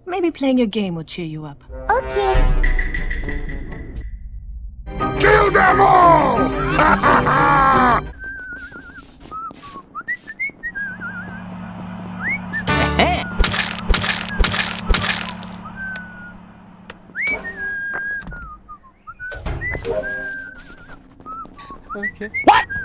Maybe playing your game will cheer you up. Okay. Kill them all! Okay. What?